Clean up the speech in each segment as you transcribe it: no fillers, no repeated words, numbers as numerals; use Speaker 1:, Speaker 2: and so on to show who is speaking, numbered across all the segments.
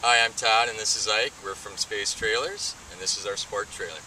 Speaker 1: Hi, I'm Todd and this is Ike. We're from Space Trailers and this is our sport trailer.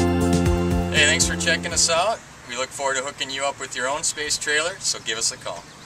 Speaker 1: Thanks for checking us out. We look forward to hooking you up with your own space trailer, so give us a call.